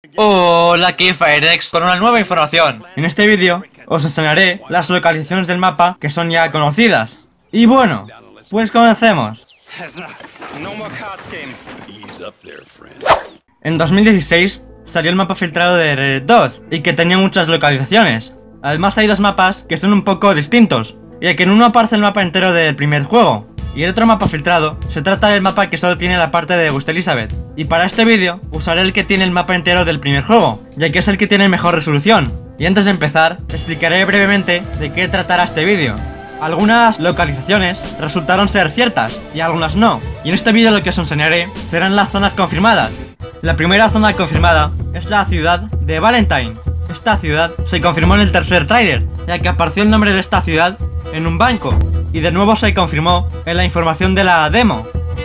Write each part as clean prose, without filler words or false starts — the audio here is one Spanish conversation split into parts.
Hola, aquí Firex con una nueva información. En este vídeo os enseñaré las localizaciones del mapa que son ya conocidas. Y bueno, pues comencemos. En 2016 salió el mapa filtrado de Red Dead 2 y que tenía muchas localizaciones. Además hay dos mapas que son un poco distintos, ya que en uno aparece el mapa entero del primer juego y el otro mapa filtrado se trata del mapa que solo tiene la parte de West Elizabeth. Y para este vídeo usaré el que tiene el mapa entero del primer juego, ya que es el que tiene mejor resolución. Y antes de empezar, explicaré brevemente de qué tratará este vídeo. Algunas localizaciones resultaron ser ciertas y algunas no, y en este vídeo lo que os enseñaré serán las zonas confirmadas. La primera zona confirmada es la ciudad de Valentine. Esta ciudad se confirmó en el tercer tráiler, ya que apareció el nombre de esta ciudad en un banco, y de nuevo se confirmó en la información de la demo.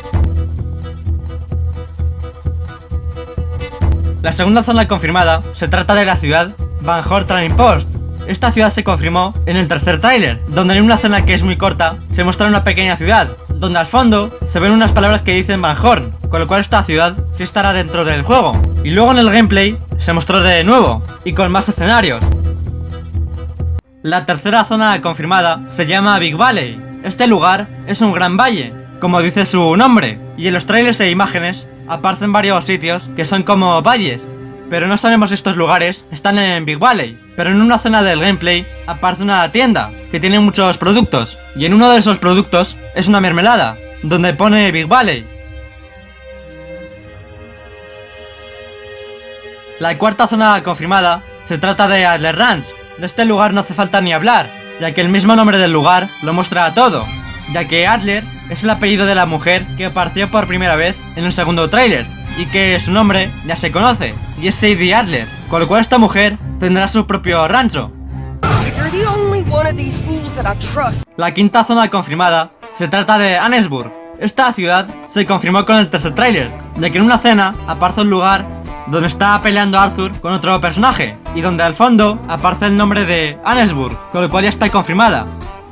La segunda zona confirmada se trata de la ciudad Van Horn Trading Post. Esta ciudad se confirmó en el tercer tráiler, donde en una zona que es muy corta se muestra una pequeña ciudad, donde al fondo se ven unas palabras que dicen Van Horn, con lo cual esta ciudad sí estará dentro del juego. Y luego en el gameplay se mostró de nuevo, y con más escenarios. La tercera zona confirmada se llama Big Valley. Este lugar es un gran valle, como dice su nombre, y en los trailers e imágenes aparecen varios sitios que son como valles, pero no sabemos si estos lugares están en Big Valley. Pero en una zona del gameplay aparece una tienda que tiene muchos productos, y en uno de esos productos es una mermelada, donde pone Big Valley. La cuarta zona confirmada se trata de Adler Ranch. De este lugar no hace falta ni hablar, ya que el mismo nombre del lugar lo muestra todo, ya que Adler es el apellido de la mujer que apareció por primera vez en el segundo tráiler, y que su nombre ya se conoce, y es Sadie Adler, con lo cual esta mujer tendrá su propio rancho. La quinta zona confirmada se trata de Annesburg. Esta ciudad se confirmó con el tercer tráiler, ya que en una escena aparece un lugar donde está peleando Arthur con otro personaje, y donde al fondo aparece el nombre de Annesburg, con lo cual ya está confirmada.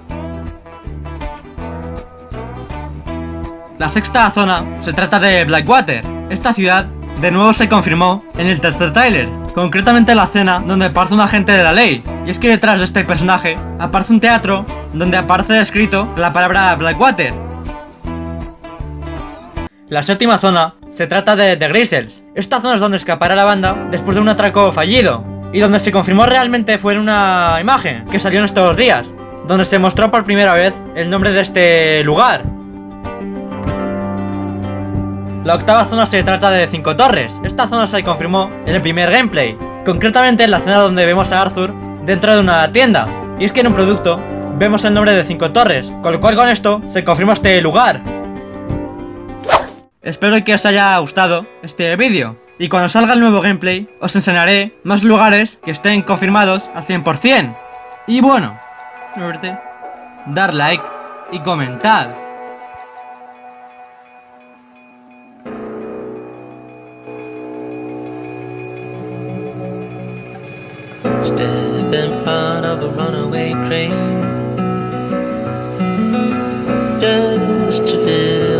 La sexta zona se trata de Blackwater. Esta ciudad de nuevo se confirmó en el tercer tráiler, concretamente en la escena donde aparece un agente de la ley, y es que detrás de este personaje aparece un teatro donde aparece escrito la palabra Blackwater. La séptima zona se trata de The Grizzles. Esta zona es donde escapará la banda después de un atraco fallido, y donde se confirmó realmente fue en una imagen que salió en estos días, donde se mostró por primera vez el nombre de este lugar. La octava zona se trata de Cinco Torres. Esta zona se confirmó en el primer gameplay, concretamente en la escena donde vemos a Arthur dentro de una tienda, y es que en un producto vemos el nombre de Cinco Torres, con lo cual con esto se confirma este lugar. Espero que os haya gustado este vídeo, y cuando salga el nuevo gameplay os enseñaré más lugares que estén confirmados al 100%. Y bueno, suerte, dar like y comentar. Step in front of a runaway train just to feel